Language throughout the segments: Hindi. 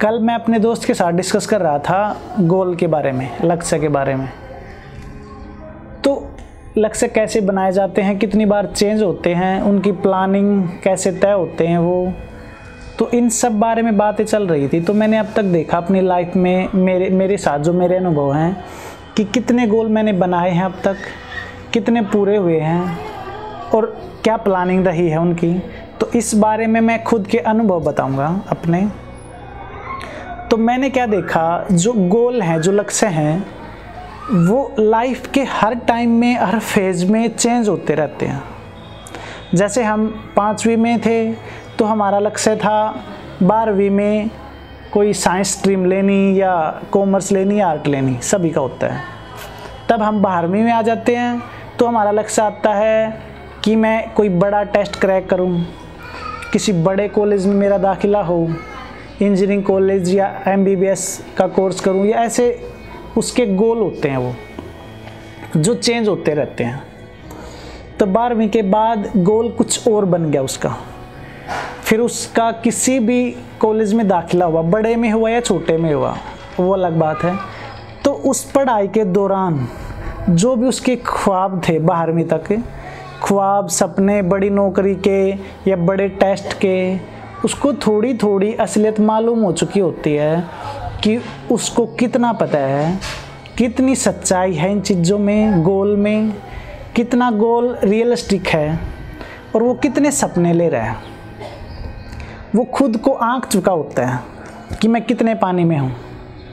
कल मैं अपने दोस्त के साथ डिस्कस कर रहा था गोल के बारे में, लक्ष्य के बारे में। तो लक्ष्य कैसे बनाए जाते हैं, कितनी बार चेंज होते हैं, उनकी प्लानिंग कैसे तय होते हैं वो, तो इन सब बारे में बातें चल रही थी। तो मैंने अब तक देखा अपनी लाइफ में मेरे साथ जो मेरे अनुभव हैं कि कितने गोल मैंने बनाए हैं अब तक, कितने पूरे हुए हैं और क्या प्लानिंग रही है उनकी। तो इस बारे में मैं खुद के अनुभव बताऊंगा अपने। तो मैंने क्या देखा, जो गोल हैं, जो लक्ष्य हैं, वो लाइफ के हर टाइम में, हर फेज में चेंज होते रहते हैं। जैसे हम 5वीं में थे तो हमारा लक्ष्य था 12वीं में कोई साइंस स्ट्रीम लेनी या कॉमर्स लेनी या आर्ट लेनी, सभी का होता है। तब हम 12वीं में आ जाते हैं तो हमारा लक्ष्य आता है कि मैं कोई बड़ा टेस्ट क्रैक करूं, किसी बड़े कॉलेज में मेरा दाखिला हो, इंजीनियरिंग कॉलेज या MBBS का कोर्स करूं, या ऐसे उसके गोल होते हैं वो, जो चेंज होते रहते हैं। तो 12वीं के बाद गोल कुछ और बन गया उसका। फिर उसका किसी भी कॉलेज में दाखिला हुआ, बड़े में हुआ या छोटे में हुआ, वो अलग बात है। तो उस पढ़ाई के दौरान जो भी उसके ख्वाब थे 12वीं तक, ख्वाब, सपने, बड़ी नौकरी के या बड़े टेस्ट के, उसको थोड़ी थोड़ी असलियत मालूम हो चुकी होती है कि उसको कितना पता है, कितनी सच्चाई है इन चीज़ों में, गोल में, कितना गोल रियलिस्टिक है और वो कितने सपने ले रहा है। वो खुद को आंक चुका होता है कि मैं कितने पानी में हूँ।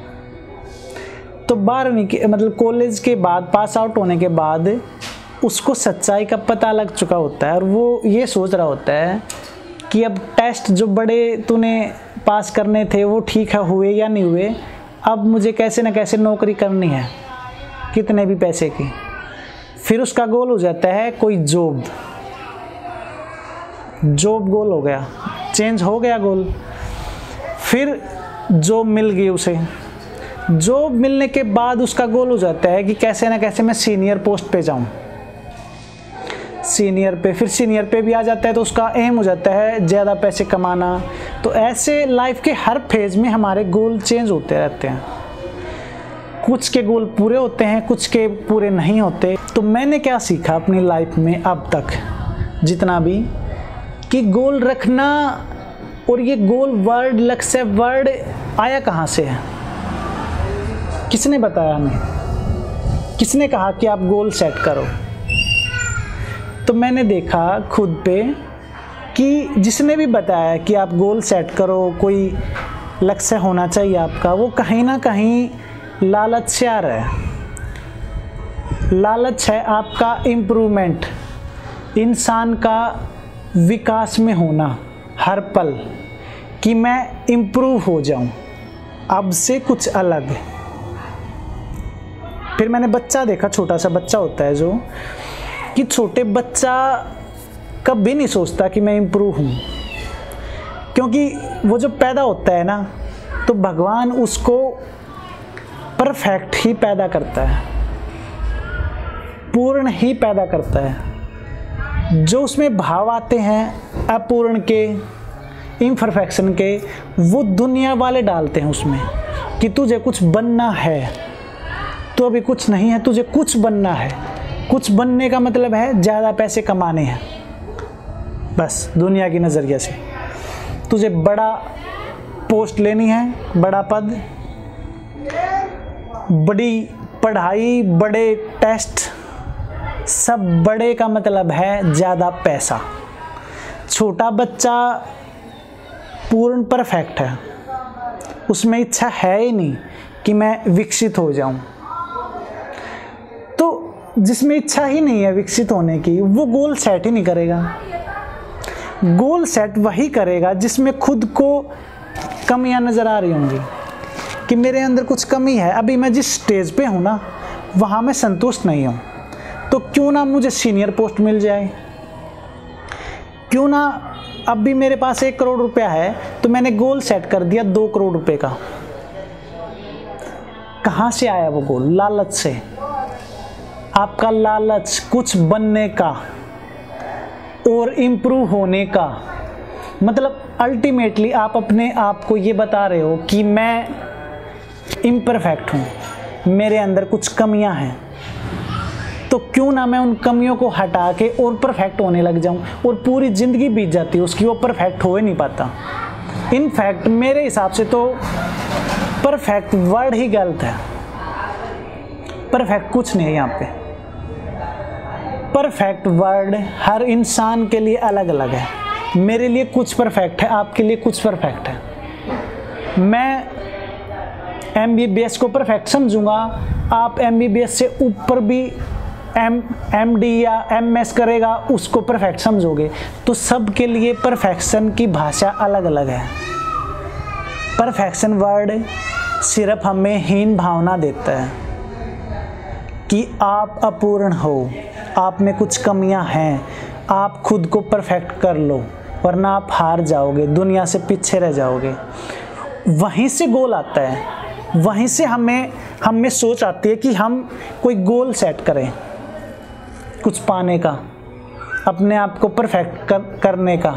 तो 12वीं के मतलब कॉलेज के बाद, पास आउट होने के बाद उसको सच्चाई का पता लग चुका होता है और वो ये सोच रहा होता है कि अब टेस्ट जो बड़े तूने पास करने थे वो ठीक है, हुए या नहीं हुए, अब मुझे कैसे न कैसे नौकरी करनी है, कितने भी पैसे की। फिर उसका गोल हो जाता है कोई जॉब गोल हो गया, चेंज हो गया गोल। फिर जॉब मिल गई उसे, जॉब मिलने के बाद उसका गोल हो जाता है कि कैसे न कैसे मैं सीनियर पोस्ट पे जाऊं, सीनियर पे, फिर सीनियर पे भी आ जाता है तो उसका एम हो जाता है ज़्यादा पैसे कमाना। तो ऐसे लाइफ के हर फेज में हमारे गोल चेंज होते रहते हैं। कुछ के गोल पूरे होते हैं, कुछ के पूरे नहीं होते। तो मैंने क्या सीखा अपनी लाइफ में अब तक जितना भी, कि गोल रखना, और ये गोल वर्ड, लक्ष्य वर्ड आया कहाँ से है, किसने बताया हमें, किसने कहा कि आप गोल सेट करो। तो मैंने देखा खुद पे कि जिसने भी बताया कि आप गोल सेट करो, कोई लक्ष्य होना चाहिए आपका, वो कहीं ना कहीं लालच से आ रहा है। लालच है आपका इम्प्रूवमेंट, इंसान का विकास में होना हर पल, कि मैं इम्प्रूव हो जाऊं, अब से कुछ अलग। फिर मैंने बच्चा देखा, छोटा सा बच्चा होता है जो, कि छोटे बच्चा कभी नहीं सोचता कि मैं इम्प्रूव हूँ, क्योंकि वो जो पैदा होता है ना, तो भगवान उसको परफेक्ट ही पैदा करता है, पूर्ण ही पैदा करता है। जो उसमें भाव आते हैं अपूर्ण के, इम्परफेक्शन के, वो दुनिया वाले डालते हैं उसमें कि तुझे कुछ बनना है, तो अभी कुछ नहीं है, तुझे कुछ बनना है। कुछ बनने का मतलब है ज़्यादा पैसे कमाने हैं, बस दुनिया की नज़रिए से तुझे बड़ा पोस्ट लेनी है, बड़ा पद, बड़ी पढ़ाई, बड़े टेस्ट, सब बड़े का मतलब है ज़्यादा पैसा। छोटा बच्चा पूर्ण परफेक्ट है, उसमें इच्छा है ही नहीं कि मैं विकसित हो जाऊं। तो जिसमें इच्छा ही नहीं है विकसित होने की, वो गोल सेट ही नहीं करेगा। गोल सेट वही करेगा जिसमें खुद को कमियां नज़र आ रही होंगी कि मेरे अंदर कुछ कमी है, अभी मैं जिस स्टेज पे हूँ ना, वहाँ मैं संतुष्ट नहीं हूँ, तो क्यों ना मुझे सीनियर पोस्ट मिल जाए, क्यों ना अब भी मेरे पास 1 करोड़ रुपया है तो मैंने गोल सेट कर दिया 2 करोड़ रुपए का। कहाँ से आया वो गोल? लालच से। आपका लालच कुछ बनने का और इम्प्रूव होने का, मतलब अल्टीमेटली आप अपने आप को ये बता रहे हो कि मैं इम्परफेक्ट हूँ, मेरे अंदर कुछ कमियाँ हैं, तो क्यों ना मैं उन कमियों को हटा के और परफेक्ट होने लग जाऊँ। और पूरी ज़िंदगी बीत जाती है उसकी, वो परफेक्ट हो ही नहीं पाता। इनफैक्ट मेरे हिसाब से तो परफेक्ट वर्ड ही गलत है। परफेक्ट कुछ नहीं है यहाँ पे। परफेक्ट वर्ड हर इंसान के लिए अलग अलग है। मेरे लिए कुछ परफेक्ट है, आपके लिए कुछ परफेक्ट है। मैं MBBS को परफेक्ट समझूंगा, आप MBBS से ऊपर भी MD या MS करेगा उसको परफेक्ट समझोगे। तो सबके लिए परफेक्शन की भाषा अलग अलग है। परफेक्शन वर्ड सिर्फ हमें हीन भावना देता है कि आप अपूर्ण हो, आप में कुछ कमियां हैं, आप खुद को परफेक्ट कर लो वरना आप हार जाओगे, दुनिया से पीछे रह जाओगे। वहीं से गोल आता है, वहीं से हमें सोच आती है कि हम कोई गोल सेट करें कुछ पाने का, अपने आप को परफेक्ट करने का।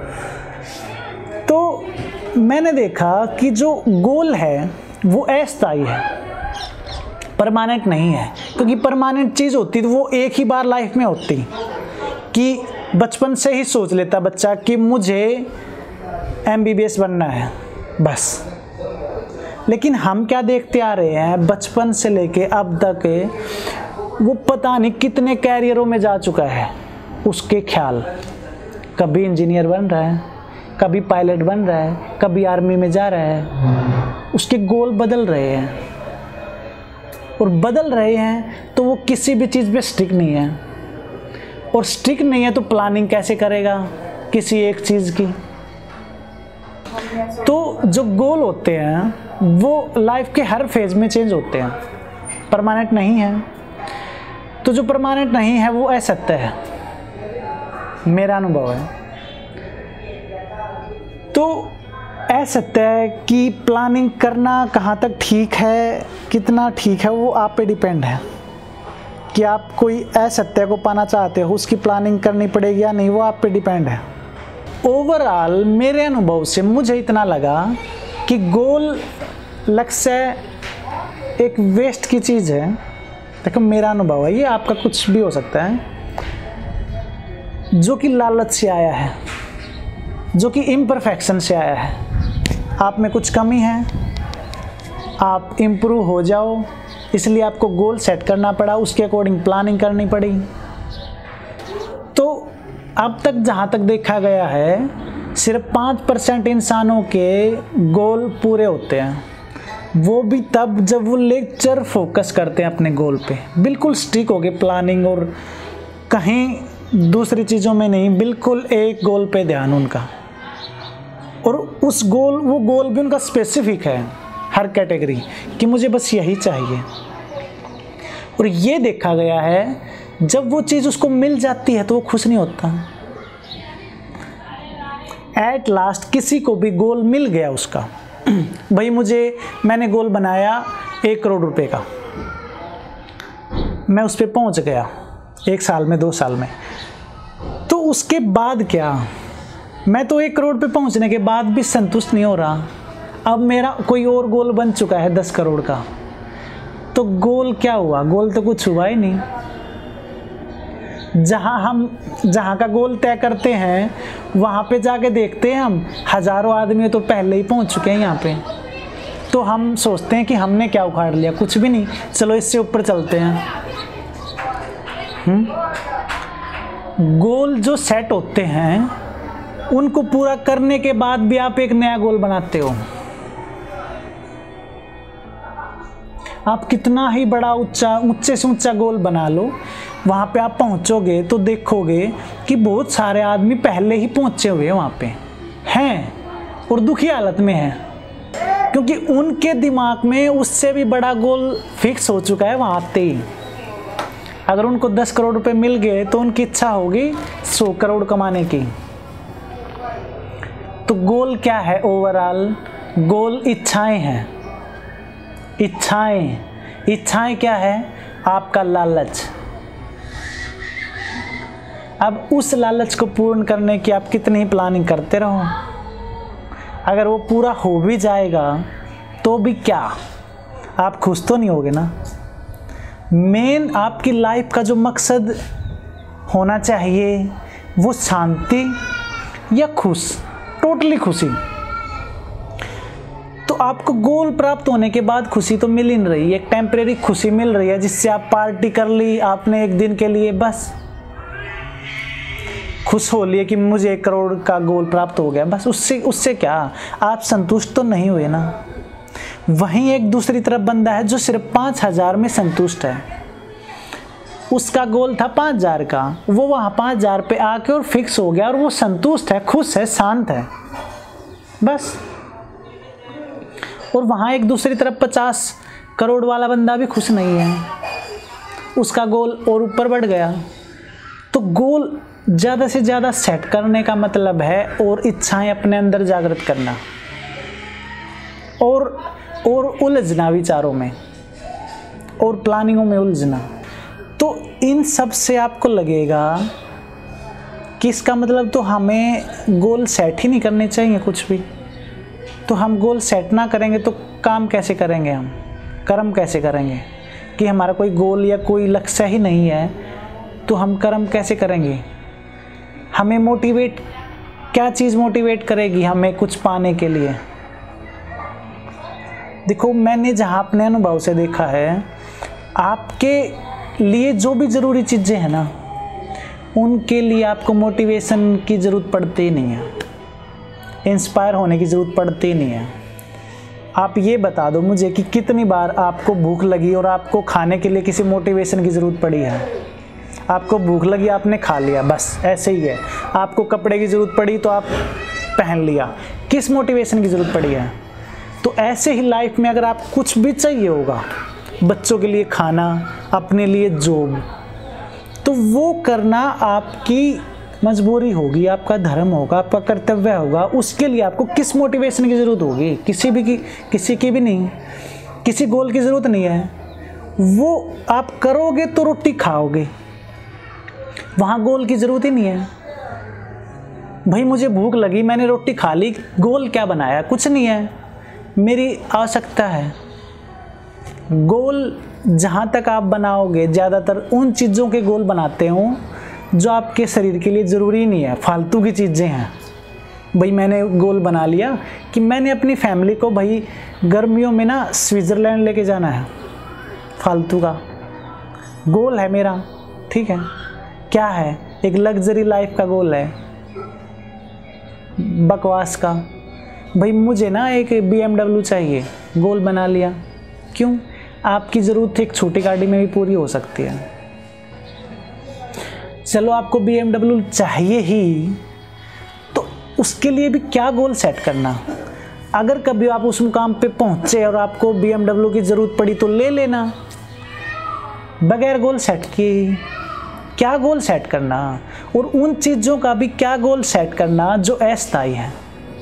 तो मैंने देखा कि जो गोल है वो अस्थायी है, परमानेंट नहीं है। क्योंकि परमानेंट चीज़ होती तो वो एक ही बार लाइफ में होती, कि बचपन से ही सोच लेता बच्चा कि मुझे MBBS बनना है बस। लेकिन हम क्या देखते आ रहे हैं बचपन से लेके अब तक, वो पता नहीं कितने कैरियरों में जा चुका है उसके ख्याल। कभी इंजीनियर बन रहा है, कभी पायलट बन रहा है, कभी आर्मी में जा रहा है। उसके गोल बदल रहे हैं, और बदल रहे हैं तो वो किसी भी चीज़ पे स्टिक नहीं है। और स्टिक नहीं है तो प्लानिंग कैसे करेगा किसी एक चीज़ की। तो जो गोल होते हैं वो लाइफ के हर फेज में चेंज होते हैं, परमानेंट नहीं है। तो जो परमानेंट नहीं है वो असत्य है, मेरा अनुभव है। तो असत्य है कि प्लानिंग करना कहाँ तक ठीक है, कितना ठीक है, वो आप पे डिपेंड है कि आप कोई असत्य को पाना चाहते हो, उसकी प्लानिंग करनी पड़ेगी या नहीं, वो आप पे डिपेंड है। ओवरऑल मेरे अनुभव से मुझे इतना लगा कि गोल, लक्ष्य एक वेस्ट की चीज़ है। देखो मेरा अनुभव है, ये आपका कुछ भी हो सकता है, जो कि लालच से आया है, जो कि इम्परफेक्शन से आया है। आप में कुछ कमी है, आप इम्प्रूव हो जाओ, इसलिए आपको गोल सेट करना पड़ा, उसके अकॉर्डिंग प्लानिंग करनी पड़ी। तो अब तक जहाँ तक देखा गया है सिर्फ 5% इंसानों के गोल पूरे होते हैं, वो भी तब जब वो लेक्चर फोकस करते हैं अपने गोल पे, बिल्कुल स्टिक हो गए प्लानिंग और कहीं दूसरी चीज़ों में नहीं, बिल्कुल एक गोल पे ध्यान उनका। और उस गोल, वो गोल भी उनका स्पेसिफिक है हर कैटेगरी कि मुझे बस यही चाहिए। और ये देखा गया है जब वो चीज़ उसको मिल जाती है तो वो खुश नहीं होता। एट लास्ट किसी को भी गोल मिल गया उसका, भाई मैंने गोल बनाया 1 करोड़ रुपए का, मैं उस पर पहुंच गया 1 साल में, 2 साल में, तो उसके बाद क्या, मैं तो 1 करोड़ पे पहुंचने के बाद भी संतुष्ट नहीं हो रहा। अब मेरा कोई और गोल बन चुका है 10 करोड़ का, तो गोल क्या हुआ? गोल तो कुछ हुआ ही नहीं। जहाँ का गोल तय करते हैं वहाँ पे जाके देखते हैं हम, हज़ारों आदमी तो पहले ही पहुँच चुके हैं यहाँ पे। तो हम सोचते हैं कि हमने क्या उखाड़ लिया, कुछ भी नहीं, चलो इससे ऊपर चलते हैं। गोल जो सेट होते हैं उनको पूरा करने के बाद भी आप एक नया गोल बनाते हो। आप कितना ही बड़ा ऊंचे से ऊंचा गोल बना लो, वहाँ पे आप पहुँचोगे तो देखोगे कि बहुत सारे आदमी पहले ही पहुँचे हुए वहाँ पे हैं और दुखी हालत में हैं, क्योंकि उनके दिमाग में उससे भी बड़ा गोल फिक्स हो चुका है वहाँ आते ही। अगर उनको 10 करोड़ रुपए मिल गए तो उनकी इच्छा होगी 100 करोड़ कमाने की। तो गोल क्या है ओवरऑल? गोल इच्छाएं हैं। इच्छाएं क्या है? आपका लालच। अब उस लालच को पूर्ण करने की आप कितनी ही प्लानिंग करते रहो, अगर वो पूरा हो भी जाएगा तो भी क्या, आप खुश तो नहीं होगे ना। मेन आपकी लाइफ का जो मकसद होना चाहिए वो शांति या खुश, टोटली खुशी। तो आपको गोल प्राप्त होने के बाद खुशी तो मिल ही नहीं रही, एक टेम्परेरी खुशी मिल रही है जिससे आप पार्टी कर ली आपने एक दिन के लिए, बस खुश हो लिए कि मुझे 1 करोड़ का गोल प्राप्त हो गया, बस उससे क्या, आप संतुष्ट तो नहीं हुए ना। वहीं एक दूसरी तरफ बंदा है जो सिर्फ 5,000 में संतुष्ट है, उसका गोल था 5,000 का, वो वहाँ 5,000 पे आके और फिक्स हो गया और वो संतुष्ट है, खुश है, शांत है, बस। और वहाँ एक दूसरी तरफ 50 करोड़ वाला बंदा भी खुश नहीं है, उसका गोल और ऊपर बढ़ गया। तो गोल ज़्यादा से ज़्यादा सेट करने का मतलब है और इच्छाएं अपने अंदर जागृत करना और उलझना विचारों में और प्लानिंगों में उलझना। तो इन सब से आपको लगेगा कि इसका मतलब तो हमें गोल सेट ही नहीं करने चाहिए कुछ भी। तो हम गोल सेट ना करेंगे तो काम कैसे करेंगे, हम कर्म कैसे करेंगे? कि हमारा कोई गोल या कोई लक्ष्य ही नहीं है तो हम कर्म कैसे करेंगे? हमें मोटिवेट, क्या चीज़ मोटिवेट करेगी हमें कुछ पाने के लिए? देखो, मैंने जहाँ अपने अनुभव से देखा है, आपके लिए जो भी ज़रूरी चीज़ें हैं ना, उनके लिए आपको मोटिवेशन की ज़रूरत पड़ती ही नहीं है, इंस्पायर होने की ज़रूरत पड़ती ही नहीं है। आप ये बता दो मुझे कि कितनी बार आपको भूख लगी और आपको खाने के लिए किसी मोटिवेशन की ज़रूरत पड़ी है? आपको भूख लगी, आपने खा लिया, बस ऐसे ही है। आपको कपड़े की ज़रूरत पड़ी तो आप पहन लिया, किस मोटिवेशन की ज़रूरत पड़ी है? तो ऐसे ही लाइफ में अगर आप कुछ भी चाहिए होगा, बच्चों के लिए खाना, अपने लिए जॉब, तो वो करना आपकी मजबूरी होगी, आपका धर्म होगा, आपका कर्तव्य होगा। उसके लिए आपको किस मोटिवेशन की ज़रूरत होगी? किसी की भी नहीं, किसी गोल की ज़रूरत नहीं है। वो आप करोगे तो रोटी खाओगे, वहाँ गोल की ज़रूरत ही नहीं है। भाई मुझे भूख लगी, मैंने रोटी खा ली, गोल क्या बनाया? कुछ नहीं है, मेरी आवश्यकता है। गोल जहाँ तक आप बनाओगे, ज़्यादातर उन चीज़ों के गोल बनाते हो जो आपके शरीर के लिए ज़रूरी नहीं है, फालतू की चीज़ें हैं। भाई मैंने गोल बना लिया कि मैंने अपनी फैमिली को भाई गर्मियों में ना स्विट्ज़रलैंड लेके जाना है, फालतू का गोल है मेरा, ठीक है। क्या है? एक लग्जरी लाइफ का गोल है, बकवास का। भाई मुझे ना एक BMW चाहिए, गोल बना लिया। क्यों? आपकी ज़रूरत एक छोटी गाड़ी में भी पूरी हो सकती है। चलो आपको BMW चाहिए ही, तो उसके लिए भी क्या गोल सेट करना? अगर कभी आप उस मुकाम पे पहुंचे और आपको BMW की ज़रूरत पड़ी तो ले लेना, बगैर गोल सेट किए। क्या गोल सेट करना? और उन चीज़ों का भी क्या गोल सेट करना जो अस्थायी है।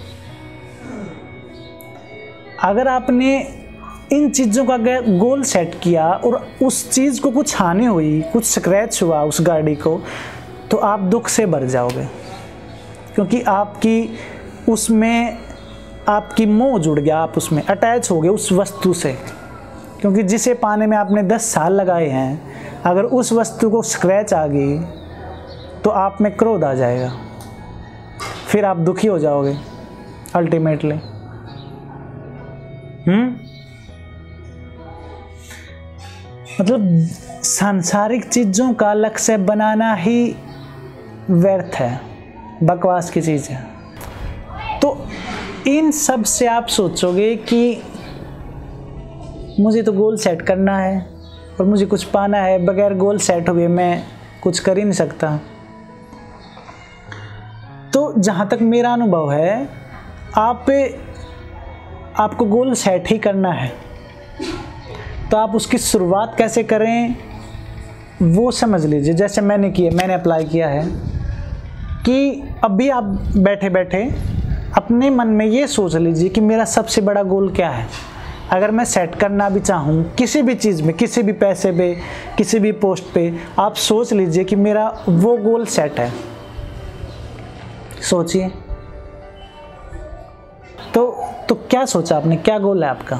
अगर आपने इन चीज़ों का गोल सेट किया और उस चीज़ को कुछ हानि हुई, कुछ स्क्रैच हुआ उस गाड़ी को, तो आप दुख से भर जाओगे, क्योंकि आपकी मोह जुड़ गया, आप उसमें अटैच हो गए उस वस्तु से। क्योंकि जिसे पाने में आपने 10 साल लगाए हैं, अगर उस वस्तु को स्क्रैच आ गई तो आप में क्रोध आ जाएगा, फिर आप दुखी हो जाओगे अल्टीमेटली। मतलब सांसारिक चीज़ों का लक्ष्य बनाना ही व्यर्थ है, बकवास की चीज़ है। तो इन सब से आप सोचोगे कि मुझे तो गोल सेट करना है और मुझे कुछ पाना है, बगैर गोल सेट हुए मैं कुछ कर ही नहीं सकता। तो जहाँ तक मेरा अनुभव है, आपको गोल सेट ही करना है, तो आप उसकी शुरुआत कैसे करें वो समझ लीजिए। जैसे मैंने अप्लाई किया है कि अभी आप बैठे बैठे अपने मन में ये सोच लीजिए कि मेरा सबसे बड़ा गोल क्या है। अगर मैं सेट करना भी चाहूँ किसी भी चीज़ में, किसी भी पैसे पे, किसी भी पोस्ट पे, आप सोच लीजिए कि मेरा वो गोल सेट है। सोचिए। तो क्या सोचा आपने, क्या गोल है आपका?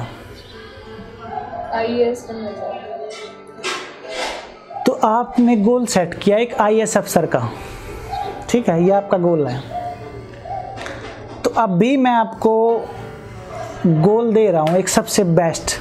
IAS बनना चाहती हूँ। तो आपने गोल सेट किया एक IAS अफसर का, ठीक है, ये आपका गोल है। तो अभी मैं आपको गोल दे रहा हूँ एक सबसे बेस्ट।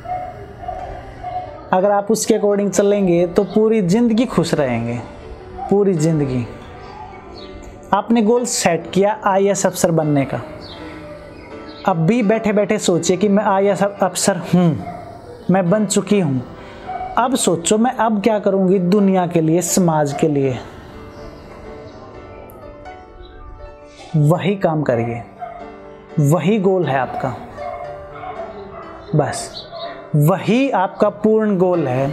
अगर आप उसके अकॉर्डिंग चलेंगे तो पूरी ज़िंदगी खुश रहेंगे, पूरी ज़िंदगी। आपने गोल सेट किया IAS अफसर बनने का। अब भी बैठे बैठे सोचिए कि मैं IAS अफसर हूँ, मैं बन चुकी हूँ। अब सोचो मैं अब क्या करूँगी दुनिया के लिए, समाज के लिए। वही काम करिए, वही गोल है आपका, बस वही आपका पूर्ण गोल है,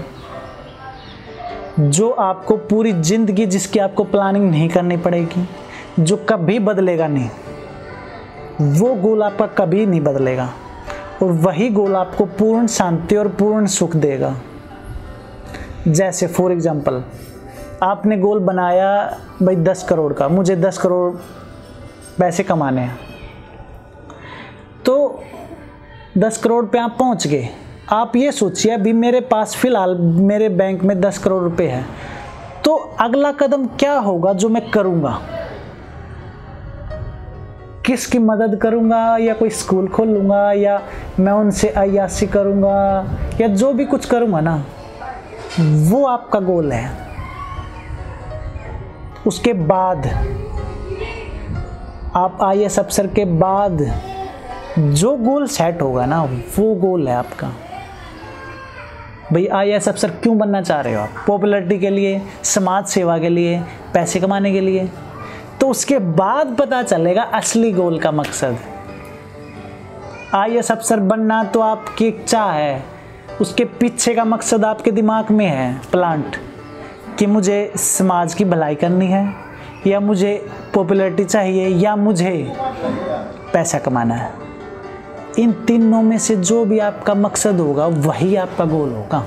जो आपको पूरी ज़िंदगी, जिसकी आपको प्लानिंग नहीं करनी पड़ेगी, जो कभी बदलेगा नहीं। वो गोल आपका कभी नहीं बदलेगा और वही गोल आपको पूर्ण शांति और पूर्ण सुख देगा। जैसे फॉर एग्जांपल आपने गोल बनाया भाई 10 करोड़ का, मुझे 10 करोड़ पैसे कमाने हैं। तो 10 करोड़ पे आप पहुंच गए। आप ये सोचिए अभी मेरे पास फ़िलहाल मेरे बैंक में 10 करोड़ रुपए है, तो अगला कदम क्या होगा जो मैं करूँगा? किसकी मदद करूँगा, या कोई स्कूल खोलूँगा, या मैं उनसे अय्याशी करूँगा, या जो भी कुछ करूँगा ना, वो आपका गोल है। उसके बाद आप IAS अफसर के बाद जो गोल सेट होगा ना, वो गोल है आपका। भाई IAS अफसर क्यों बनना चाह रहे हो आप? पॉपुलैरिटी के लिए, समाज सेवा के लिए, पैसे कमाने के लिए? तो उसके बाद पता चलेगा असली गोल का मकसद। IAS अफसर बनना तो आपकी इच्छा है, उसके पीछे का मकसद आपके दिमाग में है प्लांट, कि मुझे समाज की भलाई करनी है, या मुझे पॉपुलैरिटी चाहिए, या मुझे पैसा कमाना है। इन तीनों में से जो भी आपका मकसद होगा वही आपका गोल होगा।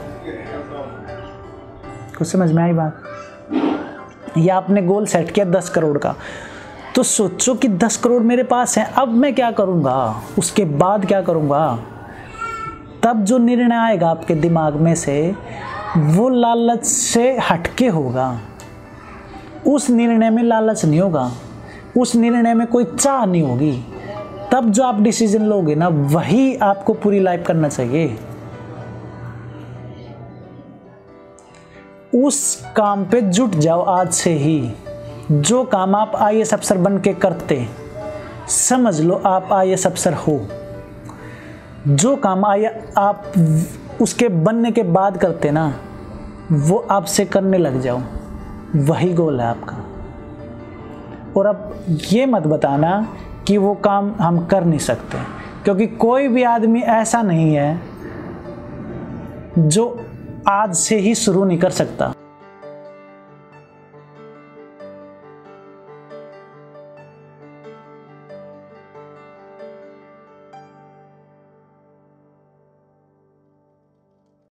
कुछ समझ में आई बात? या आपने गोल सेट किया 10 करोड़ का, तो सोचो कि 10 करोड़ मेरे पास है, अब मैं क्या करूँगा, उसके बाद क्या करूँगा? तब जो निर्णय आएगा आपके दिमाग में से वो लालच से हटके होगा। उस निर्णय में लालच नहीं होगा, उस निर्णय में कोई चाह नहीं होगी। तब जो आप डिसीजन लोगे ना, वही आपको पूरी लाइफ करना चाहिए। उस काम पे जुट जाओ आज से ही। जो काम आप IAS अफसर बन के करते, समझ लो आप IAS अफसर हो। जो काम आप उसके बनने के बाद करते ना, वो आपसे करने लग जाओ, वही गोल है आपका। और अब ये मत बताना कि वो काम हम कर नहीं सकते, क्योंकि कोई भी आदमी ऐसा नहीं है जो आज से ही शुरू नहीं कर सकता।